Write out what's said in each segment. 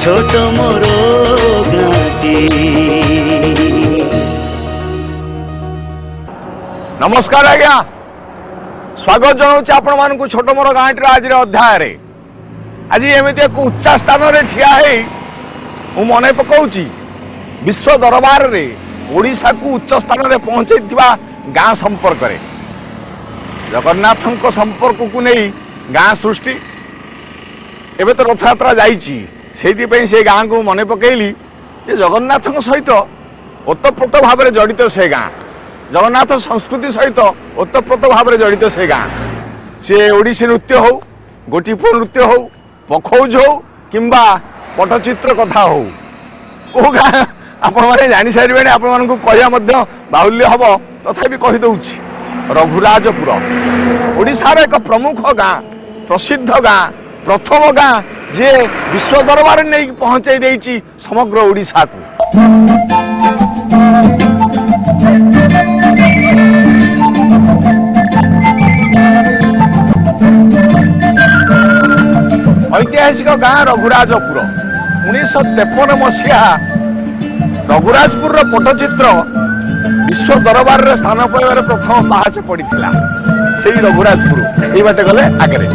छोट मोर गाँटी। नमस्कार आज्ञा, स्वागत जनाऊँ आपण मानक छोट मोर गाँटी आज अध्याय। आज एमती एक उच्चा स्थान में ठिया मु मन पकाउची विश्व दरबार रे ओडिशा को उच्च स्थान में पहुंचे गाँ संपर्क रे जगन्नाथ संपर्क को नहीं गाँ सृष्टि एवं तो रथ यात्रा जाइए से गाँ को मन पकईली जगन्नाथ सहित ओतप्रोत भाव में जड़ित से गाँ जगन्नाथ संस्कृति सहित ओतप्रोत भाव में जड़ित से गाँ सी ओडिसी नृत्य हो गोटीपुर नृत्य हो पखौज हो किंबा पटचित्र कथा हो को गाँ आपण मैंने जानी सारे आपण को कहवा बाहुल्य हम तथापि कहीदे रघुराजपुर ओडिशार एक प्रमुख गाँ प्रसिद्ध गाँ प्रथम गाँ जे विश्व दरबार नहीं पहुंचाई देइछि समग्र ओडिशा को। ऐतिहासिक गाँ रघुराजपुर 1953 मसीहा रघुराजपुर पटचित्र विश्व दरबार रे स्थान पाइबार प्रथम पाहाच पड़ता से रघुराजपुर ये बाटे गले आगे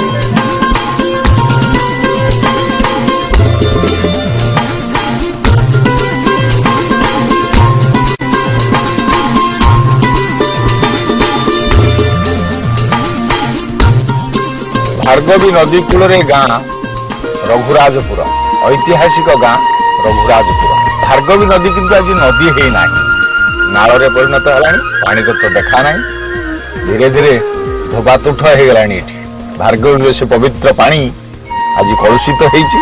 भार्गवी नदी कूल गाँ रघुराजपुर ऐतिहासिक गाँ रघुराजपुर भार्गवी नदी किंतु आज नदी है ना नाल रे परिणत है पानी तो देखा ना धीरे धीरे धोबातुठ हो गलानी भार्गवी से पवित्र पानी आज कलुषित होइछि।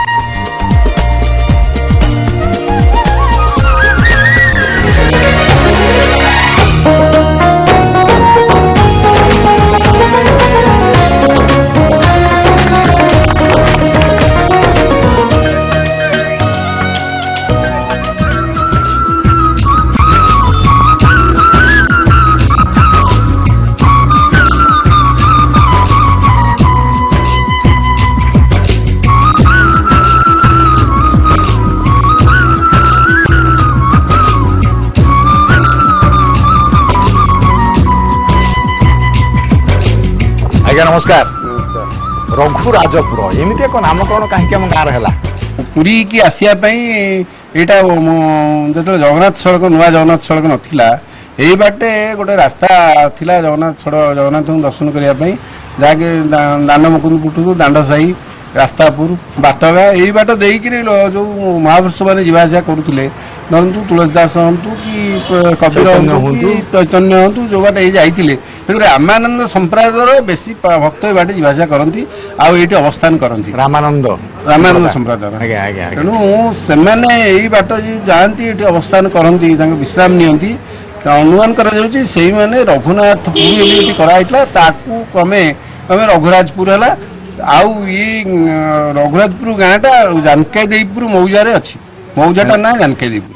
आज्ञा नमस्कार। रघुराजपुर एमती एक नामकरण कहीं गाँव है पुरी की आसवाई यहाँ जो जगन्नाथ सड़क नुआ जगन्नाथ सड़क नाला यही बाटे गोटे रास्ता थिला जगन्नाथ को दर्शन करने जहाँकि दांड मुकुंदपुर दांड साही रास्तापुर बाटगा यही बाट देकर जो महापुरुष मैंने जावासा करुले धरतु तुलसीदास हूँ कि कबीर हूँ चैतन्य हूँ जो बाट ये जाइए रामानंद संप्रदायर बेसी भक्त ये बाट जावासा करती आठ अवस्थान करती रामानंद संप्रदायर तेणु से यही बाट जाती ये अवस्थान करती विश्राम नियंती अनुमान कर रघुनाथपुरी कराइला क्रमे क्रमे रघुराजपुर है आउ ये रघुराजपुर गाँटा जानकादेपुर मौजार अच्छी मौजाटा ना जानकादेपुर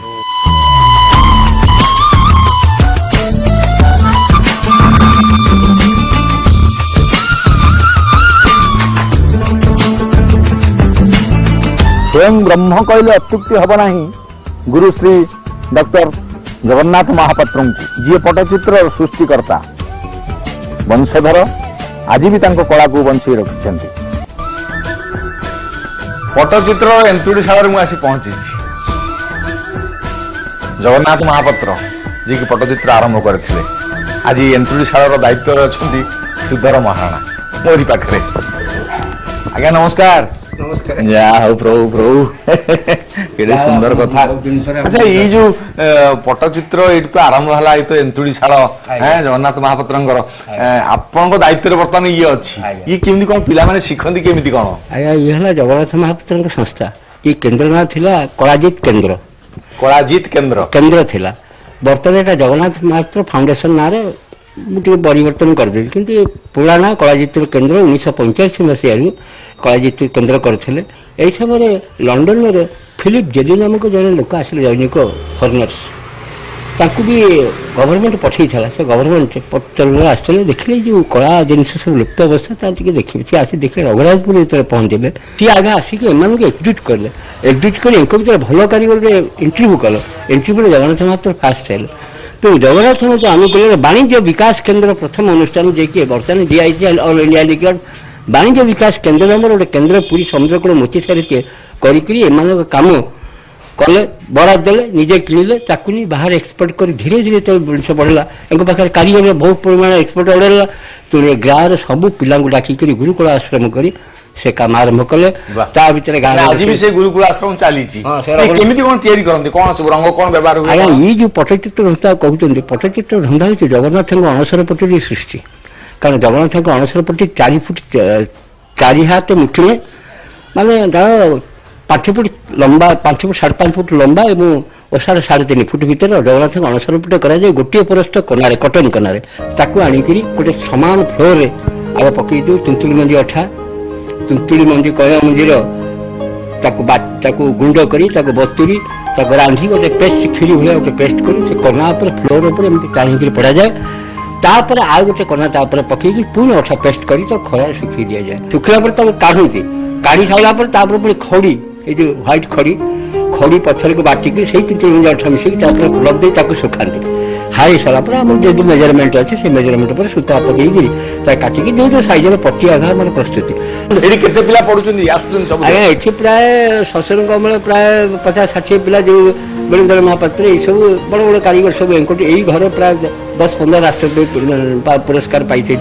स्वयं ब्रह्म कहले अत्युक्ति हम ना गुरु श्री डॉक्टर जगन्नाथ महापात्र जी पटचित्र सृष्टिकर्ता वंशधर आज भी कला को बंची रखिंट पटचित्र एंतुड़ीशाला मुझे पहुंची जगन्नाथ महापात्र जी की पटचित्र आरंभ करते आज एंतुड़ीशाला दायित्व अच्छा सुधर महाराणा मोरी पाखे आज्ञा नमस्कार। जा हो प्रभु प्रभु केड़े सुंदर कथा। अच्छा ये जो पटचित्र ये तो आरंभ है ये तो एंतुड़ीशाला जगन्नाथ महापात्र आपण दायित्व बर्तमान ये अच्छी ये केमती कौन पिला माने शिखंती केमती कौन आया ये है जगन्नाथ महापात्र संस्था ये केन्द्र ना थिला कलाजीत केन्द्र केन्द्र थिला बर्तमान एटा जगन्नाथ महापात्र फाउंडेशन ना रे मुझे परिवर्तन कर दे किंतु पुरा ना कलाजीत केन्द्र 1985 मसीह कलाजीत केन्द्र करते यही समय लंडन में फिलिप जेली नामक जड़े लोक आसिले जैनिक फरेनर्स ताकू भी गवर्नमेंट पठे से गवर्नमेंट आसते देखिले जो कला जिनस सब लुप्त अवस्था देखिए सी आसी देखिए रघुराजपुर जो पहुँचे सी आगे आसिक एम एक्जिट कले एक्जिट कर भल कारीगर इंटरव्यू कल इंटरव्यू जगन्नाथ महापात्र फास्ट है तो जगन्नाथ महापात्र आनुकूल्य वाणिज्य विकास केन्द्र प्रथम अनुष्ठान जी बर्तमान दिखाई ऑल इंडिया रिकॉर्ड वाणिज्य विकास केन्द्र आमर गोटे केन्द्र पूरी समुद्रकूल मोती सारी कम कले बराद देले निजे किणिले ताकू नहीं बाहर एक्सपोर्ट कर धीरे धीरे तो जिन बढ़ला एक पाखे कारीगर बहुत परिमाण एक्सपोर्ट बढ़ेगा तो गाँव सब पिला डाकिक गुरुकुल आश्रम कर से काम आरंभ कले आज भी से गुरुकुल आश्रम चली केमिति कोन तयारी करंती कोन सब रंग कोन व्यवहार हुए आया ये जो पट्टचित्र धंदा कहते पट्टचित्र धंदा हो जगन्नाथ अणसर पट्टी सृष्टि कारण जगन्नाथ अणसर पट्टी 4 फुट 4 हाथ मुठी में माने 5 फुट लंबा 5 फुट 5.5 फुट लंबा और ओसार 3.5 फुट भीतर जगन्नाथ अणसर पट्ट कराए गोटे परस्त कनारे कटन कनारे ताकू आनिकी गोटे सामान फ्लोर आगे पकई दू तुंतुली मंदी अठा तुंतुली मंदी कया मंदिर गुंड करी बस्तुरी रांधी गोटे पेस्ट खीरी भाई गोटे पेस्ट कर कना फ्लोर उपर टाणी पड़ा जाए तापर आउ गोटे कना पकईकी पुणी अठा पेस्ट कर खरा सुखी दि जाए सुखला काढ़ुती काढ़ी सारा पुणी खड़ी ये व्हाइट खड़ी पत्थर को बाटिक से तुंतुली अठा मिसिक ग्लव दे सुखाती हाई सारापर आम जो मेजरमेंट अच्छे से मेजरमेंट पर सूता पकईकी काटिकी जो सैज पट्टी आघा आम प्रस्तुति ये प्राय ससुर अमल प्राय 50-60 पिला जो वीरेन्द्र महापात्र ये सब बड़ बड़ कारीगर सब यही घर प्राय 10-15 राष्ट्र पुरस्कार पाई।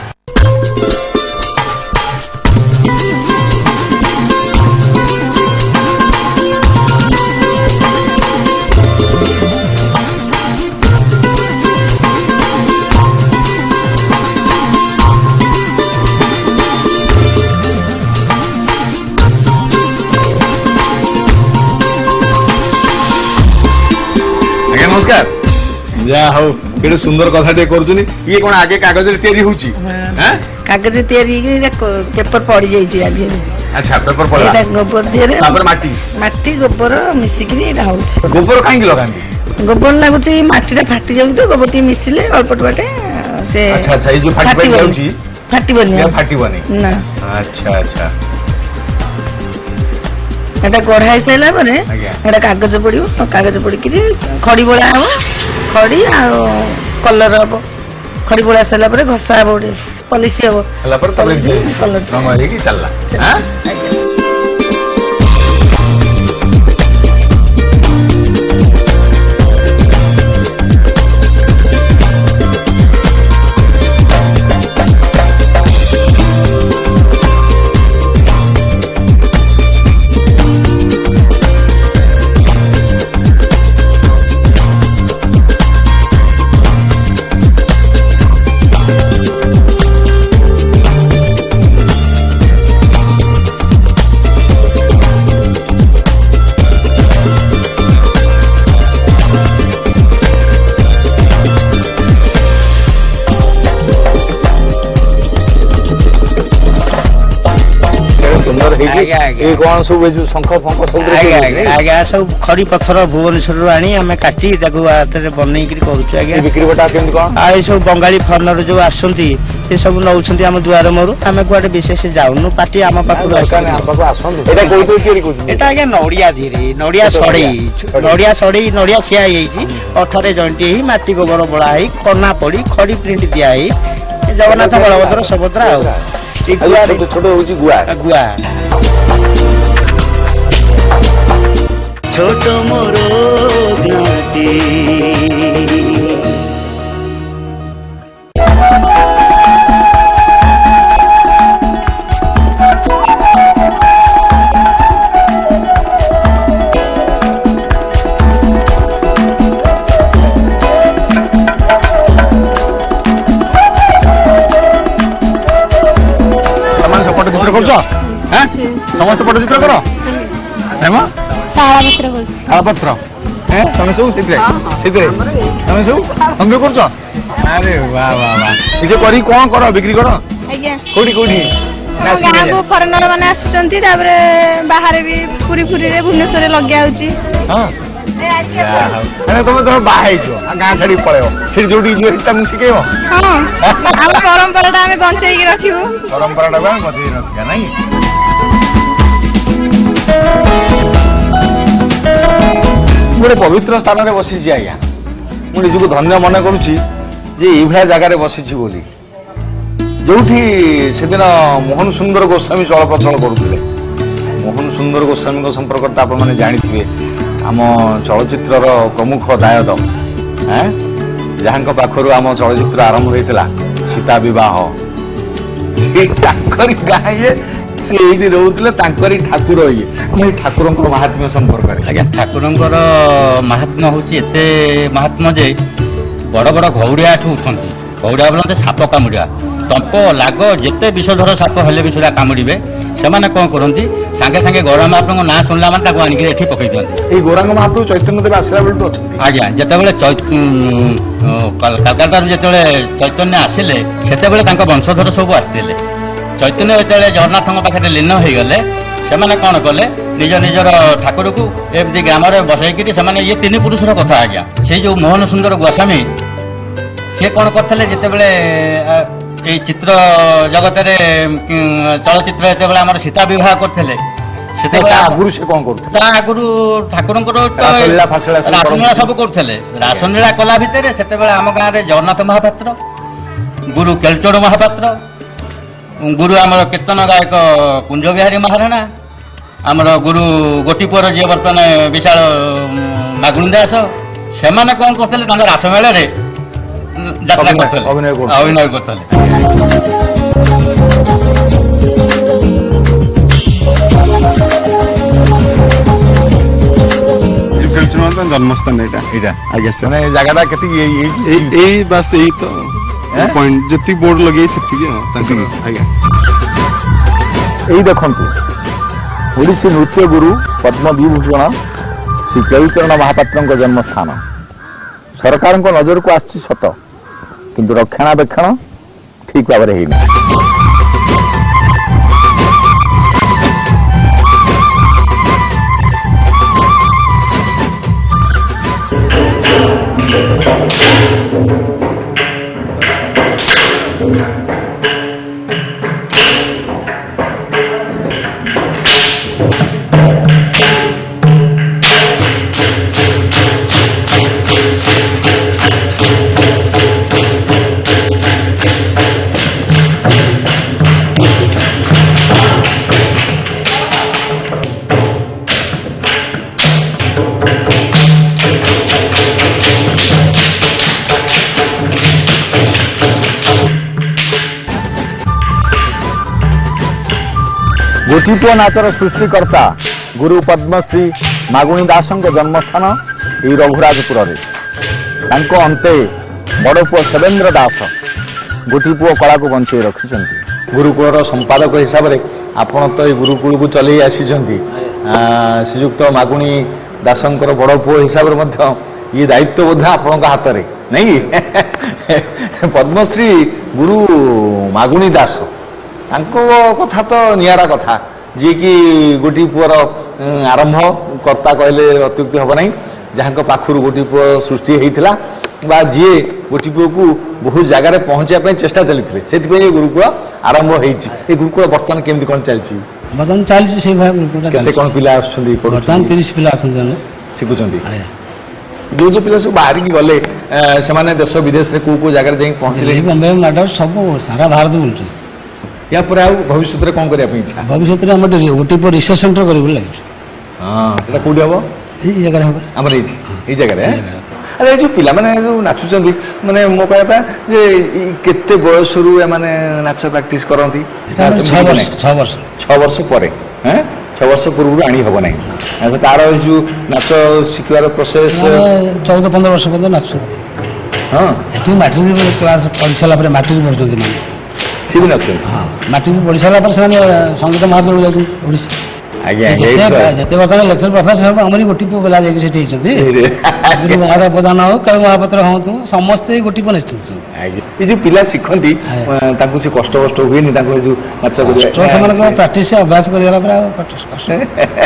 नमस्कार जा हो केडे सुंदर कथा टे करजुनी ये कोन आगे कागज रे तयारी होची हैं कागज तयारी पेपर पड़ी जाई छी आगे अच्छा पेपर पड़ा एटा गोबर दिए रे तापर माटी गोबर मिसिकरी एटा होची गोबर काहे की लगांती गोबर लागुची माटी रे फाटी जाउ तो गोबर टी मिसिले अल्प बाटे से अच्छा ये जो फाटी जाउची फाटी बनी ना अच्छा एटा कढ़ाई साइला परे एटा कागज पड़ियो कागज पड़िकी खड़ी बोला हम खड़ी आ कलर हम खड़ी बोला साइला परे घसा हम गोटे पॉलिश हम हला पर पॉलिश कलर रंग वाली की चलला हां कौन सब शंख फंख सब खड़ी पत्थर भुवनेश्वर आनी आम काटी हाथ में बनई बिक्री बटा केमती कौन आ सब बंगाली फर्नर जो आसुँच से सब नौ आम दुआर मोर आम कड़े विशेष जाऊनु पार्टी आम पाखु नड़िया धीरे नड़िया सड़ई नड़िया खिया अठरे जंटी माटी गोबर बोला कना पड़ी खड़ी प्रिंट दिखाई जगन्नाथ बलभद्र सुभद्रा छोट गुआ गुआ छोट मोर ज्ञाति समस्त पट्टचित्र कर तालपत्र तुम सब तुम सब हम भी कर अरे वाह वाह वाह इसे करी कौन कर बिक्री कर कोठी कोठी गाँव को फरेनर मैंने आसुचंती बाहर भी पुरी पुरी रे भुवनेश्वर लगे आउची हां ତମେ ତମେ ବାହା ହେଇଛ ଗାଁ ଛାଡିକି ପଳେଇବ ସେଠି ଯୋଉଠି ଝିଅ ତମକୁ ଶିଖେଇବ ଆମ ପରମ୍ପରାଟା ଆମେ ବଞ୍ଚେଇକି ରଖିବୁ ପରମ୍ପରାଟାକୁ ଆମେ ବଞ୍ଚେଇ ରଖିବା ନାଇଁ ଗୋଟେ ପବିତ୍ର ସ୍ଥାନରେ ବସିଛି ଆଜ୍ଞା ମୁଁ ନିଜକୁ ଧନ୍ୟ ମନେ କରୁଛି ଯେ ଏଇଭଳିଆ ଜାଗାରେ ବସିଛି ବୋଲି ଯୋଉଠି ସେଦିନ ମୋହନ ସୁନ୍ଦର ଗୋସ୍ୱାମୀ ଚଳପ୍ରଚଳ କରୁଥିଲେ ମୋହନ ସୁନ୍ଦର ଗୋସ୍ୱାମୀଙ୍କ ସମ୍ପର୍କରେ ତ ଆପଣମାନେ ଜାଣିଥିବେ ଆମ ଚଳଚ୍ଚିତ୍ରର ପ୍ରମୁଖ ଦାୟଦ ଯାହାଙ୍କ ପାଖରୁ ଆମ ଚଳଚ୍ଚିତ୍ର ଆରମ୍ଭ ହୋଇଥିଲା ସୀତା ବିବାହ ସେଇ ତାଙ୍କରି ଗାଁ ଇଏ ସେ ଏଇଠି ରହୁଥିଲେ ତାଙ୍କରି ଠାକୁର ଇଏ ଆମେ ଏଇ ଠାକୁରଙ୍କର ମାହାତ୍ମ୍ୟ ସମ୍ପର୍କରେ ଆଜ୍ଞା ଠାକୁରଙ୍କର ମାହାତ୍ମ୍ୟ ହେଉଛି ଏତେ ମାହାତ୍ମ୍ୟ ଯେ ବଡ଼ ବଡ଼ ଘଉଡ଼ିଆ ଏଠୁ ଉଠନ୍ତି ଘଉଡ଼ିଆ ବୋଲନ୍ତି ସାପ କାମୁଡ଼ିବା ତମ୍ପ ଲାଗ ଯେତେ ବିଷଧର ସାପ ହେଲେ ବି ସୁଦ୍ଧା କାମୁଡ଼ିବେ ସେମାନେ କ'ଣ କରନ୍ତି ସାଙ୍ଗେ ସାଙ୍ଗେ ଗୌରାଙ୍ଗ ମହାପ୍ରଭୁଙ୍କ ନାଁ ଶୁଣିଲା ମାନେ ତାକୁ ଆଣିକି ଏଠି ପକେଇ ଦିଅନ୍ତି ଏଇ ଗୌରାଙ୍ଗ ମହାପ୍ରଭୁ ଚୈତନ୍ୟ ଦେବ ଆସିଲା ବେଳଠୁ ଅଛନ୍ତି ଆଜ୍ଞା ଯେତେବେଳେ କାଲକାଟାରୁ ଯେତେବେଳେ ଚୈତନ୍ୟ ଆସିଲେ ସେତେବେଳେ ତାଙ୍କ ବଂଶଧର ସବୁ ଆସିଥିଲେ ଚୈତନ୍ୟ ଯେତେବେଳେ ଜଗନ୍ନାଥଙ୍କ ପାଖରେ ଲୀନ ହେଇଗଲେ ସେମାନେ କ'ଣ କଲେ ନିଜ ନିଜର ଠାକୁରକୁ ଏମିତି ଗ୍ରାମରେ ବସେଇକିରି ସେମାନେ ଇଏ ତିନି ପୁରୁଷର କଥା ଆଜ୍ଞା ସେଇ ଯେଉଁ ମୋହନ ସୁନ୍ଦର ଗୋସ୍ୱାମୀ ସିଏ କ'ଣ କରିଥିଲେ ଯେତେବେଳେ এই চিত্র জগতের চলচ্চিত্র যেতবে আমার সীতা বিবাহ করলে সেতবে আগুরু সে কোন করতে তা আগুরু ঠাকুরঙ্কর রাসলীলা সব করলে রাসলীলা কলা ভিতরে সেতবে আম গাঁরে জগন্নাথ মহাপাত্র গুরু কেলচোড় মহাপাত্র গুরু আমার কীর্তন গায়ক কুঞ্জবিহারী মহারাণা আমার গুরু গোটিপুর যে বর্তমানে বিশাল মাগুণী দাস সেমানে কোন করলে তাঁর রাসমেলায় যাত্রা করতে অভিনয় করতে জন্মস্থান এটা এটা আজ্ঞা স্যার মানে জায়গাটা কেতি এই বাস এই তো পয়েন্ট যেতি বোর্ড লগাই সেতিকি আজ্ঞা এই দেখন্তু ওড়িশী নৃত্য গুরু পদ্ম বিভূষণ শ্রী কেଳୁଚରଣ ମହାପାତ୍ରଙ୍କ ଜନ୍ମସ୍ଥାନ ସରକାରଙ୍କ ନଜରକୁ ଆସିଛି ସତ କିନ୍ତୁ ରକ୍ଷଣାବେକ୍ଷଣ ଠିକ୍ ଭାବରେ ହେଇନି ଗୋଟିପୁଅ ନାଚର ସୃଷ୍ଟିକର୍ତ୍ତା ଗୁରୁ ପଦ୍ମଶ୍ରୀ ମାଗୁଣୀ ଦାସଙ୍କ ଜନ୍ମସ୍ଥାନ ଏହି ରଘୁରାଜପୁରରେ ତାଙ୍କ ଅନ୍ତେ ବଡ଼ ପୁଅ ସେବେନ୍ଦ୍ର ଦାସ ଗୋଟିପୁଅ କଳାକୁ ବଞ୍ଚେଇ ରଖିଛନ୍ତି ଗୁରୁକୁଳର ସମ୍ପାଦକ ହିସାବରେ ଆପଣ ତ ଏଇ ଗୁରୁକୁଳକୁ ଚଲେଇ ଆସିଛନ୍ତି ଶ୍ରୀଯୁକ୍ତ ମାଗୁଣୀ ଦାସଙ୍କର ବଡ଼ ପୁଅ ହିସାବରେ ମଧ୍ୟ ଇଏ ଦାୟିତ୍ୱ ବୋଧ ଆପଣଙ୍କ ହାତରେ ନାଇଁ ପଦ୍ମଶ୍ରୀ ଗୁରୁ ମାଗୁଣୀ ଦାସ ତାଙ୍କ କଥା ତ ନିଆରା କଥା ଯିଏକି ଗୋଟିଏ ପୁଅର ଆରମ୍ଭ କର୍ତ୍ତା କହିଲେ ଅତ୍ୟୁକ୍ତି ହେବ ନାହିଁ ଯାହାଙ୍କ ପାଖରୁ ଗୋଟିଏ ପୁଅ ସୃଷ୍ଟି ହେଇଥିଲା ବା ଯିଏ ଗୋଟିଏ ପୁଅକୁ ବହୁତ ଜାଗାରେ ପହଞ୍ଚିବା ପାଇଁ ଚେଷ୍ଟା ଚାଲିଥିଲେ ସେଥିପାଇଁ ଏ ଗୁରୁକୁଳ ଆରମ୍ଭ ହେଇଛି ଏ ଗୁରୁକୁଳ ବର୍ତ୍ତମାନ କେମିତି କ'ଣ ଚାଲିଛି ବର୍ତ୍ତମାନ ଚାଲିଛି ସେଇଭଳିଆ ଗୁରୁକୁଳଟା କେତେ କ'ଣ ପିଲା ଆସୁଛନ୍ତି ବର୍ତ୍ତମାନ 30 ପିଲା ଅଛନ୍ତି ଆମେ ଶିଖୁଛନ୍ତି ଯୋଉ ଯୋଉ ପିଲା ସବୁ ବାହାରିକି ଗଲେ ସେମାନେ ଦେଶ ବିଦେଶରେ କୋଉ କୋଉ ଜାଗାରେ ଯାଇ ପହଞ୍ଚିଲେ ବମ୍ବେ ମାଡ୍ରାସ ସବୁ ସାରା ଭାରତ ବୁଲୁଛନ୍ତି या पर आउ भविष्य कौन करने इच्छा भविष्य आम गोटे रिसर्च सेंटर कर लगे हाँ कौटी हम ये जगह आम ये जगह अरे ये जो पिला मैंने जो नाचुंट मैंने मो कहता जे केते बयस रु माने नाच प्रैक्टिस करती 6 वर्ष पर 6 वर्ष पूर्व आनी हम ना तार जो नाच शिखार प्रोसेस 14-15 वर्ष पर्यटन नाचुं हाँ ये मैट्रिक क्लास पढ़ी सारा मैट्रिक पढ़ुं मैंने सी भी नाचुं हाँ मैट्रिक पढ़ी सारा संगीत महाविद्यालय जाऊँ ओडिशा जिते बर्तमान लेक्चर प्रोफेसर आमरी गोटी पुओ गला जाकि महाराज प्रधान हो कल महापात्र हूँ समस्ते गोटी पुओ निश्चित ये जो पिला शिखती से कष्ट कष्ट हुए जो नाच प्राक्ट अभ्यास कर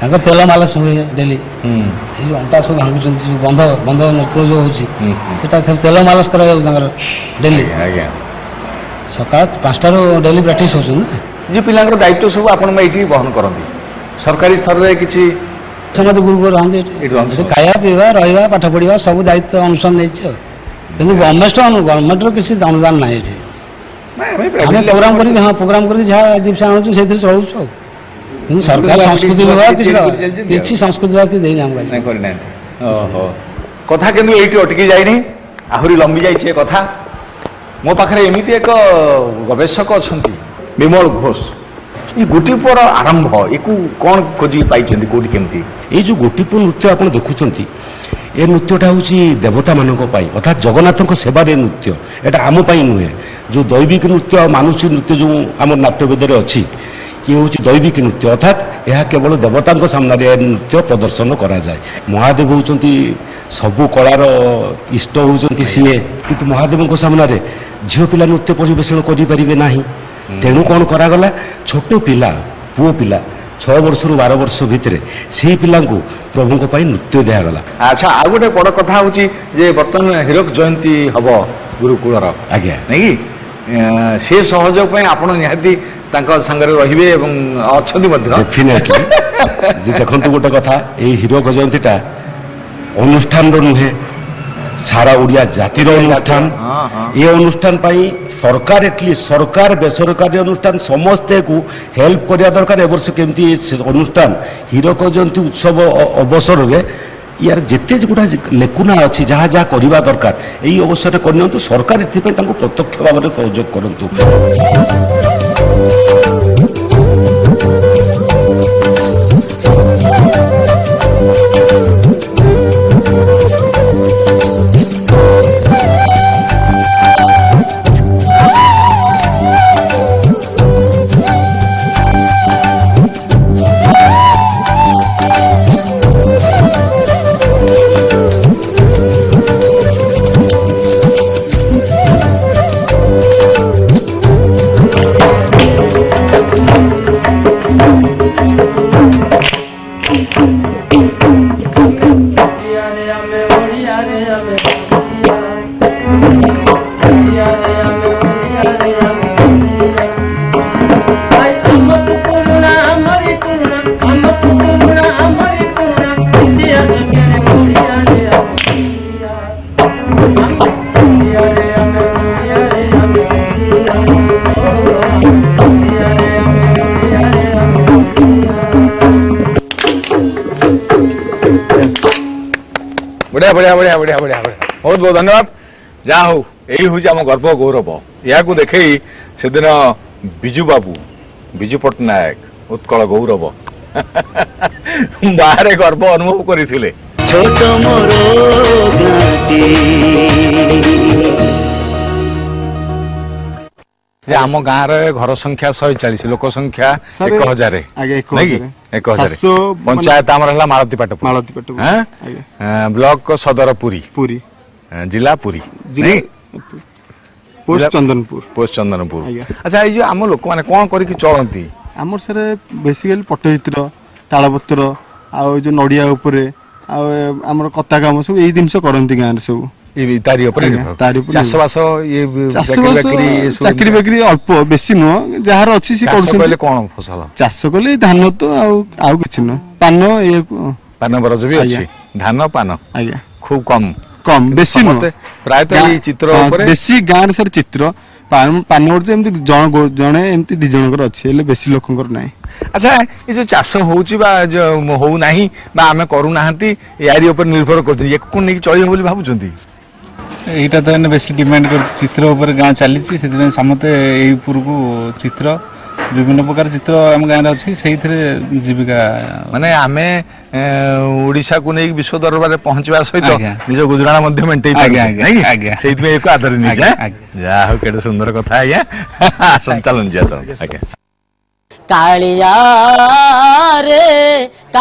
ତାଙ୍କର ତେଲ ମାଲସ ହୁଏ ଡେଲି। ଏଇ ଯୋଉ ଅଣ୍ଟା ସବୁ ଭାଙ୍ଗୁଛନ୍ତି ସବୁ ବନ୍ଧ ବନ୍ଧ ନୃତ୍ୟ ଯୋଉ ହଉଛି ସେଟା ତେଲ ମାଲସ କରାଯାଉଛି ତାଙ୍କର ଡେଲି। ଆଜ୍ଞା ସକାଳ 5ଟାରୁ ଡେଲି ପ୍ରାକ୍ଟିସ୍ ହେଉଛନ୍ତି ନା। ଯେ ପିଲାଙ୍କର ଦାୟିତ୍ୱ ସବୁ ଆପଣ ଏଇଠି ବହନ କରନ୍ତି ସରକାରୀ ସ୍ତରରେ କିଛି ସମସ୍ତେ ଗୁରୁକୁ ରହନ୍ତି ଏଠି ଖାଇବା ପିଇବା ରହିବା ପାଠ ପଢ଼ିବା ସବୁ ଦାୟିତ୍ୱ ଅନୁଷ୍ଠାନ ନେଇଛି ଆଉ। କିନ୍ତୁ ଗଭର୍ଣ୍ଣମେଣ୍ଟର କିଛି ଅନୁଦାନ ନାହିଁ ଏଠି। ଆମେ ପ୍ରୋଗ୍ରାମ କରିକି ପ୍ରୋଗ୍ରାମ କରିକି ଯାହା ଜିନିଷ ଆଣୁଛୁ ସେଇଥିରେ ଚଳୁଛୁ ଆଉ। କିନ୍ତୁ ସରକାର ସଂସ୍କୃତି ବିଭାଗ କିଛି ସଂସ୍କୃତି ବିଭାଗ କିଛି ଦେଇନି ଆମକୁ କରିନାହାନ୍ତି। କଥା କିନ୍ତୁ ଏଇଠି ଅଟକି ଯାଇନି ଆହୁରି ଲମ୍ବି ଯାଇଛି ଏ କଥା। ମୋ ପାଖରେ ଏମିତି ଏକ ଗବେଷକ ଅଛନ୍ତି ବିମଳ ଘୋଷ। ଏ ଗୋଟିପୁଅର ଆରମ୍ଭ ୟାକୁ କ'ଣ ଖୋଜି ପାଇଛନ୍ତି କୋଉଠି କେମିତି? ଏଇ ଯେଉଁ ଗୋଟିପୁଅ ନୃତ୍ୟ ଆପଣ ଦେଖୁଛନ୍ତି ଏ ନୃତ୍ୟଟା ହେଉଛି ଦେବତାମାନଙ୍କ ପାଇଁ ଅର୍ଥାତ୍ ଜଗନ୍ନାଥଙ୍କ ସେବାରେ ନୃତ୍ୟ। ଏଇଟା ଆମ ପାଇଁ ନୁହେଁ। ଯେଉଁ ଦୈବିକ ନୃତ୍ୟ ଆଉ ମାନସିକ ନୃତ୍ୟ ଯେଉଁ ଆମ ନାଟ୍ୟବେଦରେ ଅଛି ଇଏ ହେଉଛି ଦୈବିକ ନୃତ୍ୟ ଅର୍ଥାତ୍ ଏହା କେବଳ ଦେବତାଙ୍କ ସାମ୍ନାରେ ଏ ନୃତ୍ୟ ପ୍ରଦର୍ଶନ କରାଯାଏ। ମହାଦେବ ହେଉଛନ୍ତି ସବୁ କଳାର ଇଷ୍ଟ ହେଉଛନ୍ତି ସିଏ, କିନ୍ତୁ ମହାଦେବଙ୍କ ସାମ୍ନାରେ ଝିଅ ପିଲା ନୃତ୍ୟ ପରିବେଷଣ କରିପାରିବେ ନାହିଁ। ତେଣୁ କ'ଣ କରାଗଲା ଛୋଟ ପିଲା ପୁଅ ପିଲା 6 ବର୍ଷରୁ 12 ବର୍ଷ ଭିତରେ ସେଇ ପିଲାଙ୍କୁ ପ୍ରଭୁଙ୍କ ପାଇଁ ନୃତ୍ୟ ଦିଆଗଲା। ଆଚ୍ଛା ଆଉ ଗୋଟେ ବଡ଼ କଥା ହେଉଛି ଯେ ବର୍ତ୍ତମାନ ହୀରକ ଜୟନ୍ତୀ ହବ ଗୁରୁକୁଳର ଆଜ୍ଞା ନାଇଁ କି ସେ ସହଯୋଗ ପାଇଁ ଆପଣ ନିହାତି ତାଙ୍କ ସାଙ୍ଗରେ ରହିବେ ଏବଂ ଅଛନ୍ତି ମଧ୍ୟ ଡେଫିନେଟଲି। ଯେ ଦେଖନ୍ତୁ ଗୋଟେ କଥା ଏଇ ହୀରକ ଜୟନ୍ତୀଟା ଅନୁଷ୍ଠାନର ନୁହେଁ ସାରା ଓଡ଼ିଆ ଜାତିର ଅନୁଷ୍ଠାନ। ଏ ଅନୁଷ୍ଠାନ ପାଇଁ ସରକାର ଏଟଲିଷ୍ଟ ସରକାର ବେସରକାରୀ ଅନୁଷ୍ଠାନ ସମସ୍ତେକୁ ହେଲ୍ପ କରିବା ଦରକାର। ଏ ବର୍ଷ କେମିତି ଅନୁଷ୍ଠାନ ହୀରକ ଜୟନ୍ତୀ ଉତ୍ସବ ଅବସରରେ यार जिते गुड़ा लेकुना अच्छी जहाँ जहाँ करवा दरकार यही अवसर करनी सरकार एपाई प्रत्यक्ष भाव में सहयोग करंतु। बढ़िया बढ़िया बढ़िया बढ़िया बढ़िया बहुत बहुत धन्यवाद। जहाँ हो यही हूँ आम गर्व गौरव या देखे से दिन बिजू बाबू बिजू पट्टनायक उत्कल गौरव बाहर गर्व अनुभव करते छोट मोर आम गाँव घर संख्या 140 लोक संख्या 1000 पंचायत आमर मालतीपाट ब्लॉक सदर पुरी पुरी जिला पुरी पोस्ट चंदनपुर। अच्छा ये आम लोक मैंने कौन करके चलती आमर सर बेसिकली पट्टचित्र तालपत्र आ जो नड़िया उपरे आमर कता काम सब यही जिनस करती गाँव सब चाकरी बाकरी अल्प बेसी नुह जार अच्छी कौन फसल चाष कले धान तो आउ कि नुह पान ये पान बरज भी अच्छी धान पान आज्ञा खूब कम कम बेसी प्रायतः चित्र बेसी गाँव सर चित्र पान बरज जड़े एमती दी जनकर अच्छे बेसी लोकंर ना। अच्छा ये जो चाष हो नहीं आम करूना यारी ऊपर निर्भर कर चल भावुं এইটা তো এনে বেশি ডিমান্ড করছে চিত্র উপরে গাঁ চালিছি সেদিন সমতে এই উপরকু চিত্র বিভিন্ন প্রকার চিত্র আম গাঁরে আছে সেইথিরে জীবিকা মানে আমি ওড়িশা কু নেই বিশ্ব দরবারে পৌঁছবা সহিত নিজ গুজরাণ মধ্যে মেন্টেই পারি আজ্ঞা সেইথিরে একু আদর নিজ যা হোক কেডে সুন্দর কথা আজ্ঞা সঞ্চালন যা আজ্ঞা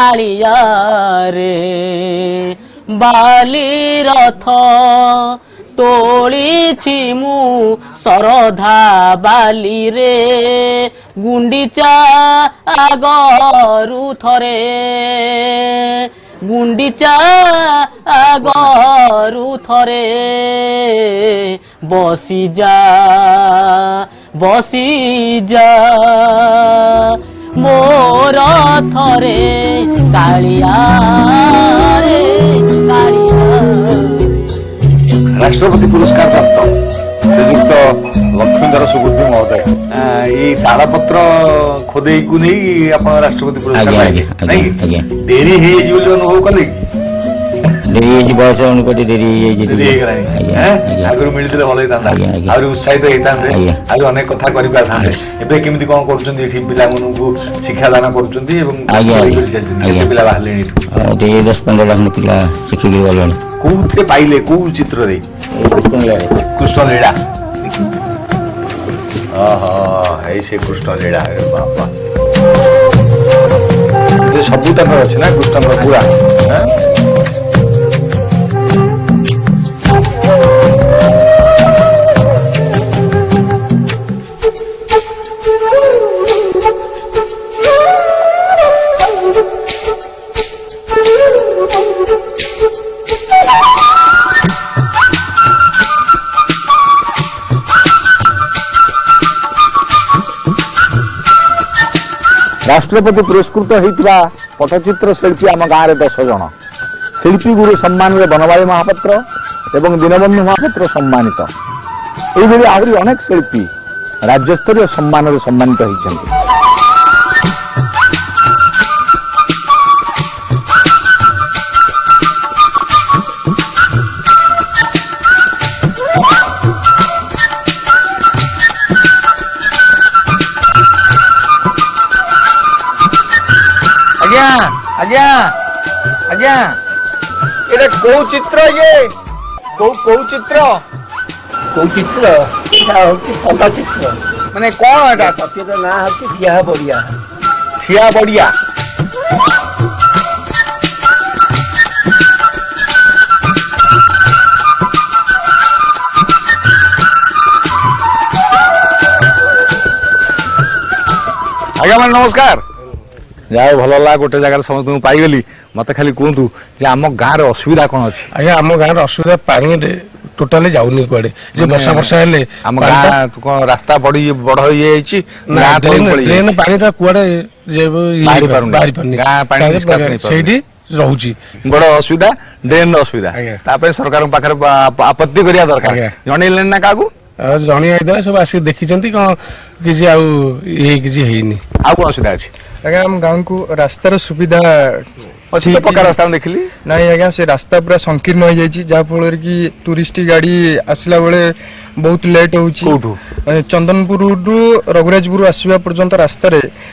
কালিয়া রে বালি রথ ତୋଳିଛି ମୁଁ ଶରଧା ବାଲିରେ ଗୁଣ୍ଡିଚା ଆଗରୁ ଥରେ ଗୁଣ୍ଡିଚା ଆଗରୁ ଥରେ ବସିଯା ମୋର ଥରେ କାଳିଆ ରେ କାଳିଆ। राष्ट्रपति पुरस्कार प्राप्त श्रीयुक्त लक्ष्मीधर सुबुद्धि महोदय ये तालपत्र खोदे को नहीं आप राष्ट्रपति पुरस्कार डेरी अनुभव कले बयस अनुपात डेरी आगु मिलते भल उत्साहित होता अनेक कथा कर केमी कौन कर पिला शिक्षा दान कर पिला बाहर 10-15 लाख पिला शिखिक गले कौन पाइले कौ चित्र कृष्ण लीला से कृष्ण लीला बापा सबू तक अच्छे ना कृष्ण पूरा राष्ट्रपति पुरस्कृत होता पटचित्र शिल्पी आम गाँव में 10 जन शिल्पी गुरु सम्मान बनवारी महापात्र एवं दीनबंधु महापात्र सम्मानित यही आहरी अनेक शिल्पी राज्यस्तरीय सम्मान सम्मानित होती। आज्ञा आज्ञा ये कौ चित्र ये कौ चित्र पटचित्र माने कौन एटा सत्य ना होती ठिया बढ़िया आज्ञा मैंने नमस्कार जाओ भल लगा गोटे जगह समस्त पाईगली मत खाली कहतु आम गाँव असुविधा कौन अच्छी आज्ञा आम गाँव असुविधा पानी टोटाली जाऊनी कुआडे जो वर्षा वर्षा हेले आम गाँ कौन रास्ता बड़ी बड़ हो ट्रेन पानी कुआडे बाहरी पानी रहुची बड़ असुविधा ड्रेन असुविधा सरकार पाखे आपत्ति करिया दरकार जणैले ना काकू जणी आइदा सब आसी देखिचंती कौन किसी किसी हेनी आ कौन असुविधा अछि आज्ञा हम गाँव को रास्तार सुविधा अच्छी तो पक्का रास्ता देखिली नहीं आज्ञा से रास्ता पूरा संकीर्ण हो जाइए जहाँ फल कि टूरिस्ट गाड़ी आसला बेले बहुत लेट हो चंदनपुर रघुराजपुर आसवा पर्यंत रास्ता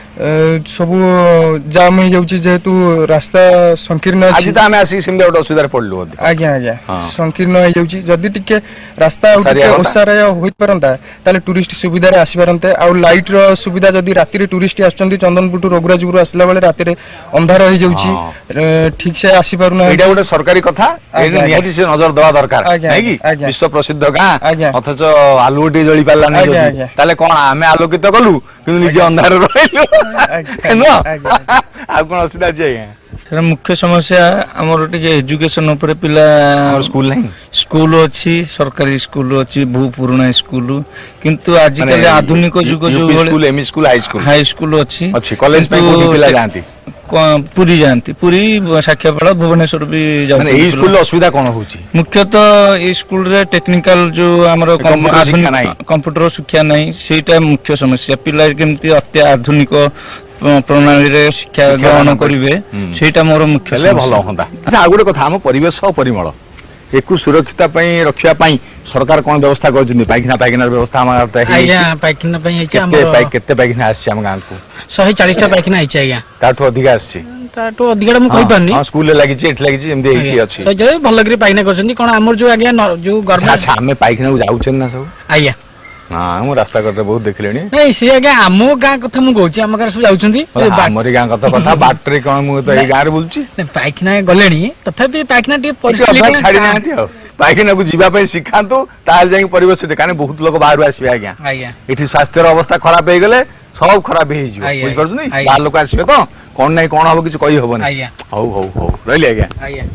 सब जाम हो जाउची जेहेतु रास्ता संकीर्ण आज त आमे आसी सिमदे ओट असुविधा पड़लु आज्ञा आज्ञा संकीर्ण हो जाउची जदी टिके रास्ता ओसारे होई परंता ताले टूरिस्ट सुविधा रे आसी परंते आ लाइट रो सुविधा जदी राति रे टूरिस्ट आछंती चंदनपुर टू रघुराजपुर आसला बेले राति रे अंधार हो जाउची ठीक से आसी पारु ना एटा गोटे सरकारी कथा निहाती से नजर दवा दरकार नै कि विश्व प्रसिद्ध गाँ अथच आलुटी जळी पारला नै ताले कोन आमे आलोकित कलु किंतु निजे अंधार रहिलु नो आ कोन असुविधा छै मुख्य समस्या आमर टे एजुकेशन उपरे पिला स्कूल नहीं स्कूल अच्छी सरकारी स्कूल अच्छी बहु पुराना स्कूल किंतु आजिकल आधुनिक युग जो school ME school high school अच्छी कॉलेज पे कोठी पिला जांती पुरी जाती पुरी साक्षापाड़ा भुवनेश्वर भी जाती ए स्कूल असुविधा कोन होची मुख्यतः ए स्कूल रे टेक्निकल जो हमर कंप्यूटर शिक्षा नहीं सेटा मुख्य समस्या पिला केमती अत्याधुनिक प्रणाली रे शिक्षा ग्रहण करिवे सेटा मोर मुख्य भलो होंदा अच्छा आ गोटे कथा हम परिवेश और परिमल एकु सुरक्षिता पई रखिया पई सरकार कोन व्यवस्था करजनी पाइखना व्यवस्था हम आज्ञा पाइखना पई आइछ हम केते पाइखना आछि हम गां को 140 टा पाइखना आइछ आज्ञा ताठो अधिक आछि ताठो अधिक हम कहि पारनी हां स्कूल ले लागि एठ लागि एमदे एकी अछि सजे भल लगरी पाइखना करजनी कोन हमर जो आज्ञा जो गवर्नमेंट अच्छा हमें पाइखना जाउछन ना सब आज्ञा हां हम रास्ता करते बहुत देखलेनी नहीं से आज्ञा हमो गां कथा मु कहूची हम गां सब जाउछंती हमरी गां कथा बाटरे कोन मु तो ए गां रे बोलची पाइखना गलेनी तथापि पाइखना टे परिस्थिति छाडी नांती ପାଇଖାନା କୁ ଯିବା ପାଇଁ ଶିଖାନ୍ତୁ ତାହେଲେ ଯାଇକି ପରିବେଶ କାରଣ ବହୁତ ଲୋକ ବାହାରୁ ଆସିବେ ଆଜ୍ଞା ଏଠି ସ୍ୱାସ୍ଥ୍ୟର ଅବସ୍ଥା ଖରାପ ହେଇଗଲେ ସବୁ ଖରାପ ହେଇଯିବ ବୁଝିପାରୁଛନ୍ତି ବାହାର ଲୋକ ଆସିବେ ତ କଣ ନାଇଁ କଣ ହବ କିଛି କହି ହବନି ହଉ ହଉ ହଉ ରହିଲି ଆଜ୍ଞା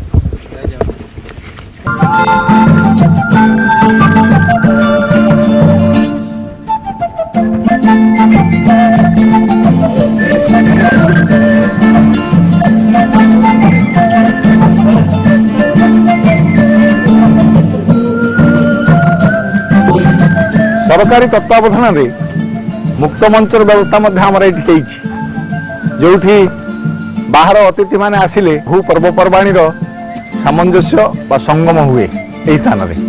सरकारी तत्वावधान रे मुक्त मंचर व्यवस्था ये जो बाहर अतिथि माने आसिले भू पर्वपर्वाणी सामंजस्य व संगम हुए यही स्थान रे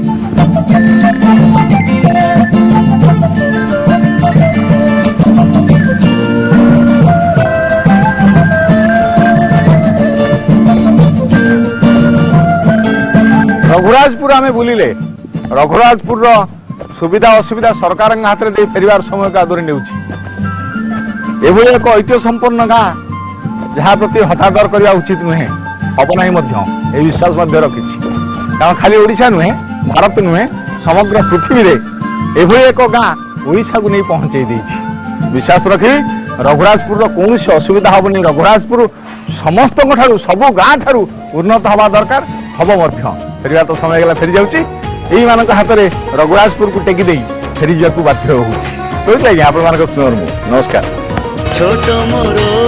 रघुराजपुर आमे बुलिले रघुराजपुर सुविधा असुविधा सरकार हाथ में फेरबार समय का आदरी ने एक ऐतिह्य संपन्न गाँ जहाँ प्रति हतादर करने उचित नुहे हम ना विश्वास रखी कारण खाली ओडिशा नुहे भारत नुहे समग्र पृथ्वी रे एक गाँ ओडिशा को नहीं पहुंचे विश्वास रखी रघुराजपुर कौन असुविधा हेनी रघुराजपुर समस्त सबू गाँ ठारू उन्नत हवा दरकार हम फेरबार तो समय गला फेरी जाऊँगी यही मान हाथ में रघुराजपुर को टेकी फेरी जावाक बाध्य हो स्नेह नमस्कार छोट मोर